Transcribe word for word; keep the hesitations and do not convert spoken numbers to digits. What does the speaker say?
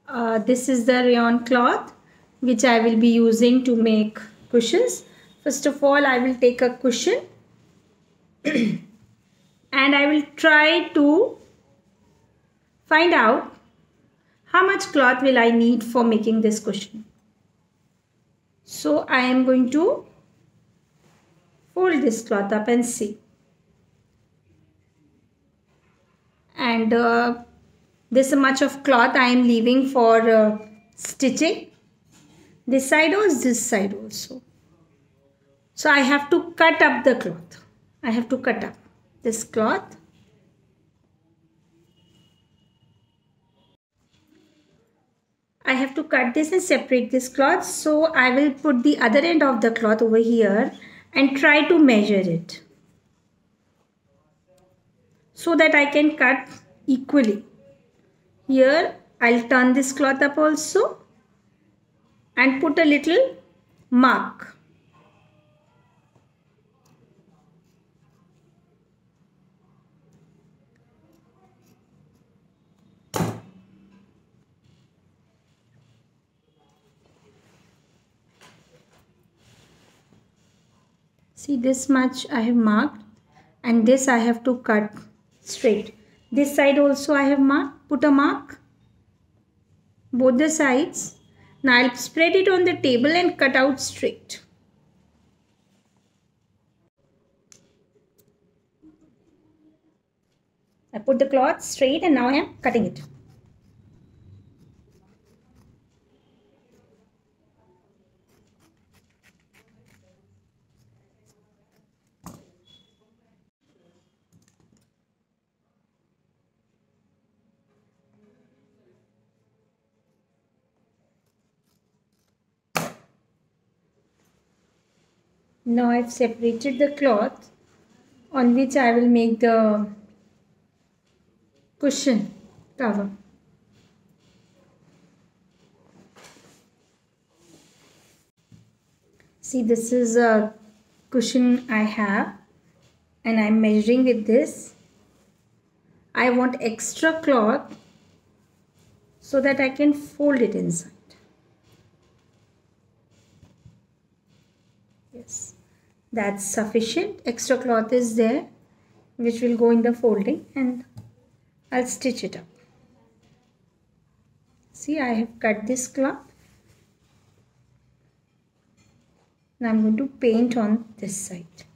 Uh, this is the rayon cloth which I will be using to make cushions. First of all, I will take a cushion and I will try to find out how much cloth will I need for making this cushion. So I am going to fold this cloth up and see. And uh, this much of cloth I am leaving for uh, stitching. This side or this side also. So I have to cut up the cloth. I have to cut up this cloth. I have to cut this and separate this cloth. So I will put the other end of the cloth over here and try to measure it, so that I can cut equally. Here I'll turn this cloth up also and put a little mark. See, this much I have marked, and this I have to cut straight. This side also I have marked, put a mark, both the sides. Now I'll spread it on the table and cut out straight. I put the cloth straight and now I am cutting it. Now I've separated the cloth on which I will make the cushion cover. See, this is a cushion I have and I'm measuring with this. I want extra cloth so that I can fold it inside. Yes, that's sufficient. Extra cloth is there which will go in the folding, and I'll stitch it up. See, I have cut this cloth. Now I'm going to paint on this side.